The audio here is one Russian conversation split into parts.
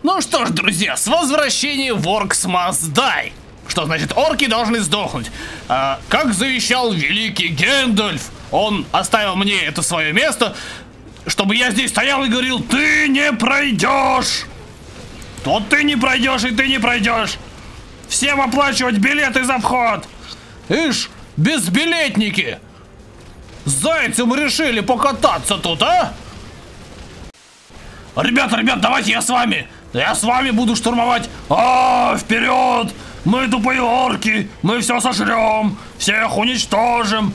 Ну что ж, друзья, с возвращением в Orcs Must Die. Что значит, орки должны сдохнуть. Как завещал великий Гэндальф, он оставил мне это свое место, чтобы я здесь стоял и говорил: ты не пройдешь. То ты не пройдешь, и ты не пройдешь. Всем оплачивать билеты за вход. Ишь, безбилетники. С зайцем решили покататься тут, а? Ребят, давайте я с вами. Я с вами буду штурмовать. Вперед! Мы тупые орки. Мы все сожрем. Всех уничтожим.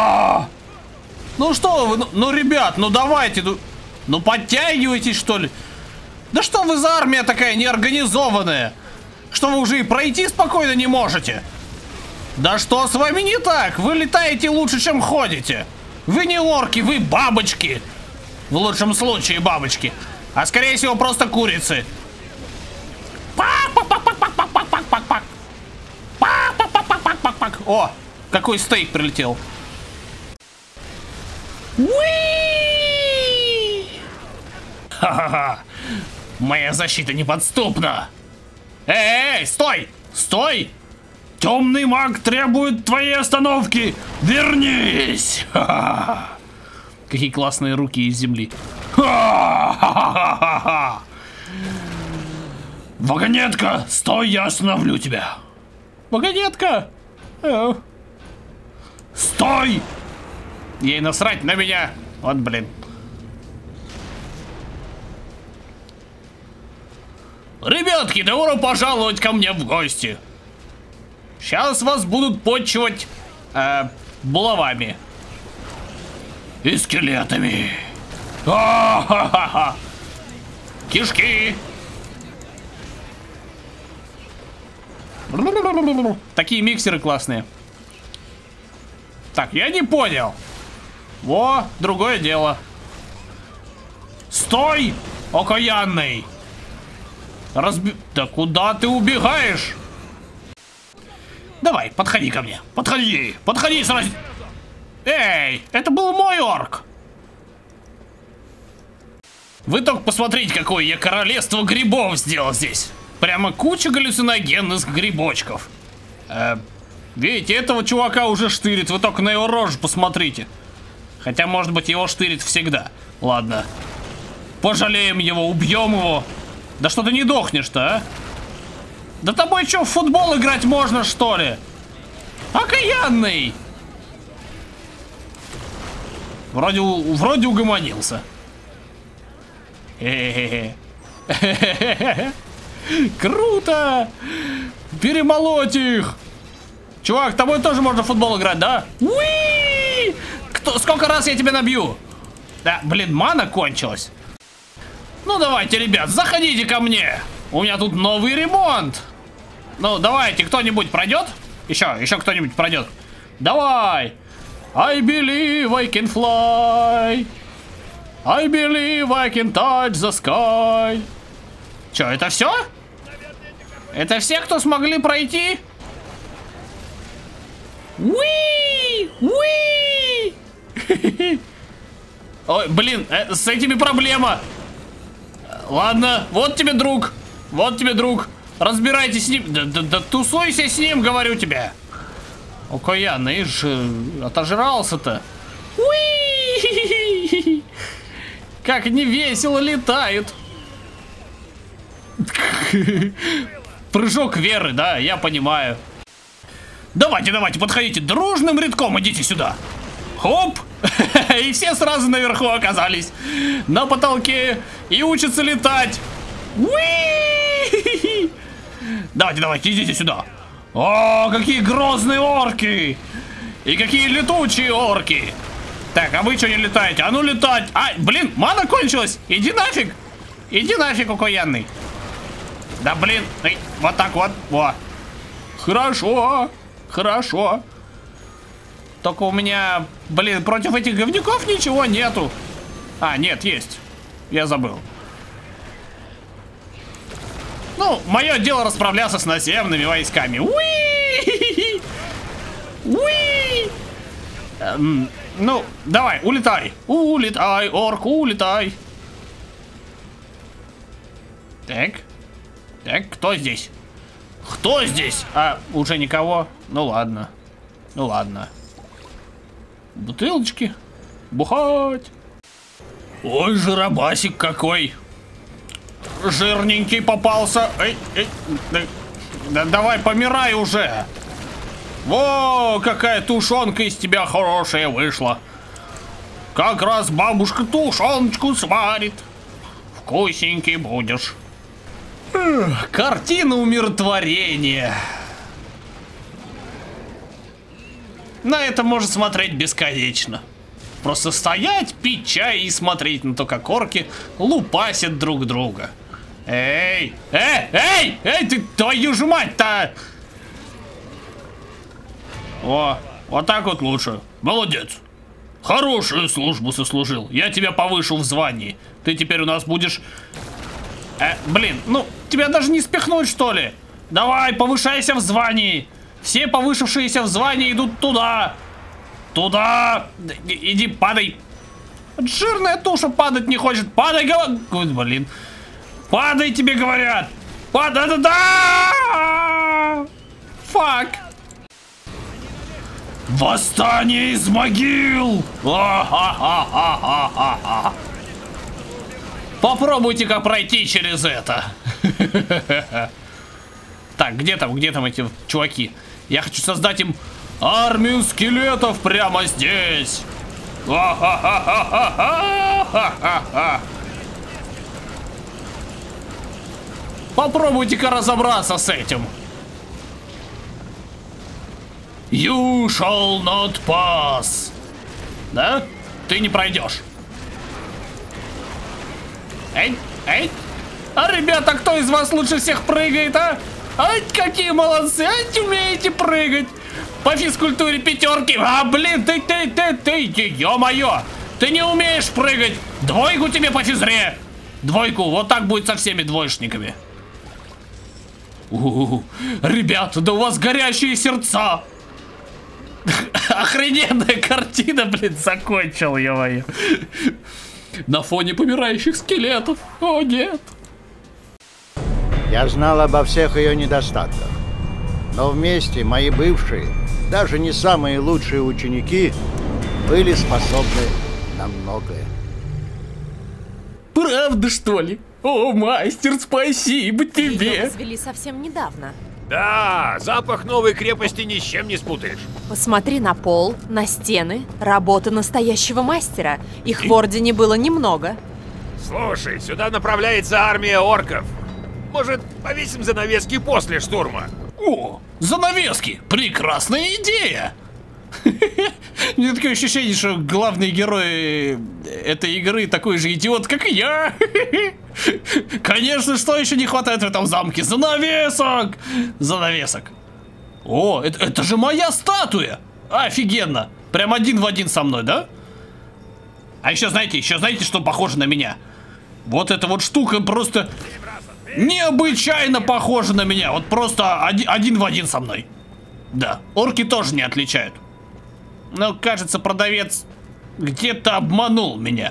Ну что вы, ну ребят, ну давайте. Ну подтягивайтесь, что ли. Да что вы за армия такая неорганизованная? Что вы уже и пройти спокойно не можете? Да что с вами не так? Вы летаете лучше, чем ходите. Вы не орки, вы бабочки. В лучшем случае бабочки. А скорее всего просто курицы. О, какой стейк прилетел. Ха-ха-ха. Моя защита неподступна. Эй, стой! Стой! Темный маг требует твоей остановки. Вернись! Ха-ха-ха. Какие классные руки из земли. Ха-ха-ха-ха. Вагонетка, стой, я остановлю тебя. Вагонетка! Стой! Ей насрать на меня. Вот, блин. Ребятки, добро пожаловать ко мне в гости. Сейчас вас будут почивать булавами. И скелетами. Ха-ха-ха. Кишки. Такие миксеры классные. Так, я не понял. Во, другое дело. Стой, окаянный. Да куда ты убегаешь? Давай, подходи ко мне. Подходи сразу. Эй, это был мой орк. Вы только посмотрите, какое я королевство грибов сделал здесь. Прямо куча галлюциногенных грибочков. Видите, этого чувака уже штырит. Вы только на его рожу посмотрите. Хотя, может быть, его штырит всегда. Ладно. Пожалеем его, убьем его. Да что ты не дохнешь-то, а? Да тобой что, в футбол играть можно, что ли? Окаянный! Вроде угомонился. Круто! Перемолоть их! Чувак, тобой тоже можно в футбол играть, да? Уи! Сколько раз я тебя набью? Да, блин, мана кончилась. Ну давайте, ребят, заходите ко мне. У меня тут новый ремонт. Ну давайте, кто-нибудь пройдет? Еще кто-нибудь пройдет? Давай! I believe I can fly. I believe I can touch the sky. Че, это все? Это все, кто смогли пройти? Уи! Уи! Ой, блин, с этими проблема. Ладно, вот тебе друг. Вот тебе друг. Разбирайтесь с ним. Да тусуйся с ним, говорю тебе. Окаянный же отожрался-то. Уи! Как не весело летают. Прыжок веры, да, я понимаю. Давайте, подходите, дружным рядком идите сюда. Хоп! И все сразу наверху оказались. На потолке. И учатся летать. Уи! Давайте, идите сюда. О, какие грозные орки. И какие летучие орки. Так, а вы что не летаете? А ну летать. Блин, мана кончилась. Иди нафиг, окаянный. Да блин, вот так вот. Во. Хорошо. Только у меня, блин, против этих говнюков ничего нету. Нет, есть. Я забыл. Ну, мое дело расправляться с наземными войсками. Уи! Уи! Ну, давай, улетай. Улетай, орк, улетай. Так, Так, кто здесь? Кто здесь? А, уже никого? Ну ладно. Ну ладно. Бутылочки. Бухать. Ой, жиробасик какой. Жирненький попался. Эй, эй. Да, давай, помирай уже. Во, какая тушенка из тебя хорошая вышла. Как раз бабушка тушеночку сварит. Вкусненький будешь. Картина умиротворения. На это можно смотреть бесконечно. Просто стоять, пить чай и смотреть на то, как орки лупасят друг друга. Эй, ты твою же мать-то! О, вот так вот лучше. Молодец. Хорошую службу сослужил. Я тебя повышу в звании. Ты теперь у нас будешь... блин, ну, тебя даже не спихнуть, что ли? Давай, повышайся в звании. Все повышившиеся в звании идут туда. Туда. Иди, падай. Жирная туша падать не хочет. Падай, ой, блин. Падай, тебе говорят. Падай, да-да-да. Фак. Восстание из могил. Попробуйте как пройти через это. Так, где там эти чуваки? Я хочу создать им армию скелетов прямо здесь. Попробуйте-ка разобраться с этим. You shall not pass. Да? Ты не пройдешь. Эй, эй. А, ребята, кто из вас лучше всех прыгает, а? Ай, какие молодцы, ай, умеете прыгать. По физкультуре пятерки. А, блин, ты, ё-моё. Ты не умеешь прыгать. Двойку тебе по физре. Двойку, вот так будет со всеми двоечниками. Ребята, да у вас горящие сердца. Охрененная картина, блин, закончил, ё-моё. На фоне помирающих скелетов. О, нет. Я знал обо всех ее недостатках. Но вместе мои бывшие, даже не самые лучшие ученики, были способны на многое. Правда, что ли? О, мастер, спасибо тебе. Ее возвели совсем недавно. Да, запах новой крепости ни с чем не спутаешь. Посмотри на пол, на стены. Работа настоящего мастера. Их в Ордене было немного. Слушай, сюда направляется армия орков. Может, повесим занавески после штурма? О, занавески! Прекрасная идея! У меня такое ощущение, что главный герой этой игры такой же идиот, как и я. Конечно, что еще не хватает в этом замке? Занавесок! Занавесок. О, это же моя статуя! Офигенно! Прям один в один со мной, да? А еще знаете, что похоже на меня? Вот эта вот штука просто необычайно похожа на меня. Вот просто один в один со мной. Да, орки тоже не отличают. Но, кажется, продавец где-то обманул меня.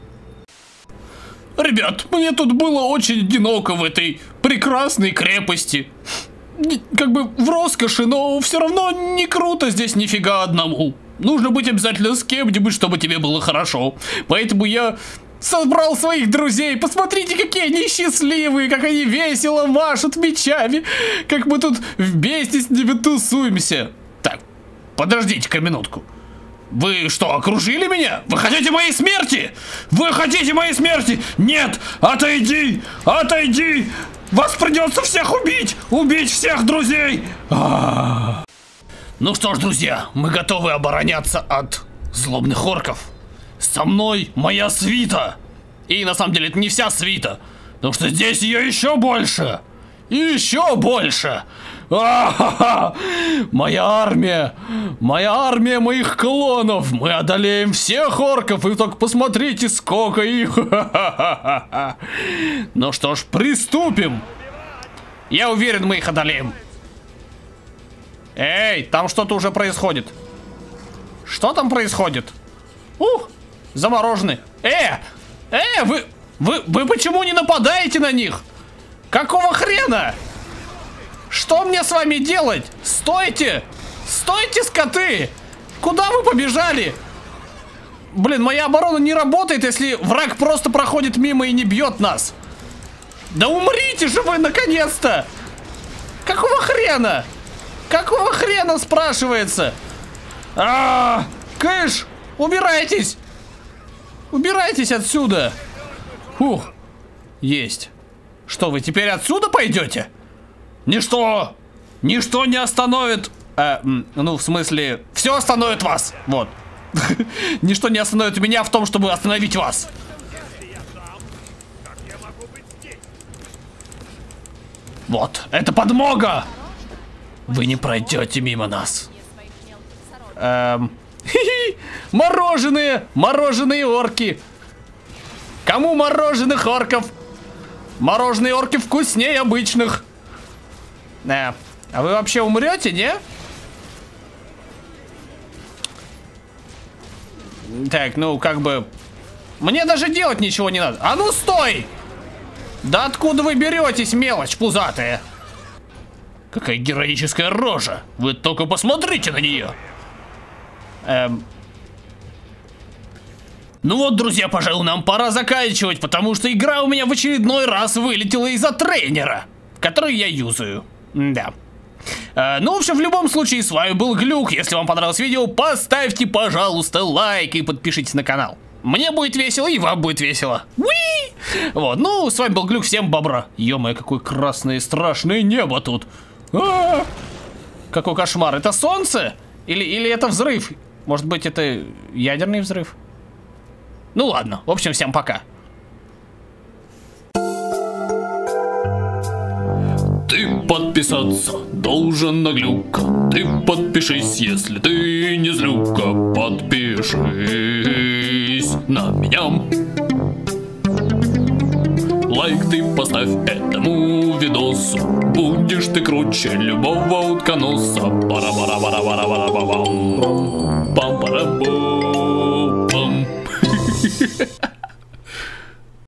Ребят, мне тут было очень одиноко в этой прекрасной крепости. Как бы в роскоши, но все равно не круто здесь нифига одному. Нужно быть обязательно с кем-нибудь, чтобы тебе было хорошо. Поэтому я собрал своих друзей. Посмотрите, какие они счастливые, как они весело машут мечами. Как мы тут вместе с ними тусуемся. Так, подождите-ка минутку. Вы что, окружили меня? Вы хотите моей смерти? Вы хотите моей смерти? Нет! Отойди! Отойди! Вас придется всех убить! Убить всех друзей! Ну что ж, друзья, мы готовы обороняться от злобных орков. Со мной моя свита. И на самом деле это не вся свита, потому что здесь ее еще больше. И еще больше. Моя армия моих клонов. Мы одолеем всех орков. И только посмотрите, сколько их. Ну что ж, приступим. Я уверен, мы их одолеем. Эй, там что-то уже происходит. Что там происходит? Заморожены. Вы почему не нападаете на них? Какого хрена? Что мне с вами делать? Стойте! Стойте, скоты! Куда вы побежали? Блин, моя оборона не работает, если враг просто проходит мимо и не бьет нас. Да умрите же вы, наконец-то! Какого хрена? Какого хрена, спрашивается? Кыш! Убирайтесь! Убирайтесь отсюда! Фух. Есть. Что, вы теперь отсюда пойдете? Ничто! Ничто не остановит... ну, в смысле, все остановит вас. Вот. Ничто не остановит меня в том, чтобы остановить вас. Вот, это подмога! Вы не пройдете мимо нас. Мороженые! Мороженые орки! Кому мороженых орков? Мороженые орки вкуснее обычных. А вы вообще умрете, не? Так, ну как бы... Мне даже делать ничего не надо. А ну стой! Да откуда вы беретесь, мелочь пузатая? Какая героическая рожа! Вы только посмотрите на нее! Ну вот, друзья, пожалуй, нам пора заканчивать, потому что игра у меня в очередной раз вылетела из-за тренера, который я юзаю. Да. Ну, в общем, в любом случае, с вами был Глюк. Если вам понравилось видео, поставьте, пожалуйста, лайк и подпишитесь на канал. Мне будет весело, и вам будет весело. Уи! Вот, ну, с вами был Глюк, всем бобра. Ё-моё, какое красное страшное небо тут. Какой кошмар, это солнце? Или это взрыв? Может быть, это ядерный взрыв? Ну ладно, в общем, всем пока. Ты подписаться должен на Глюка. Ты подпишись, если ты не злюка. Подпишись на меня. Лайк ты поставь этому видосу. Будешь ты круче любого утконоса. Пара-пара-пара-пара-пара-пам. Пам-пара-бу-пам.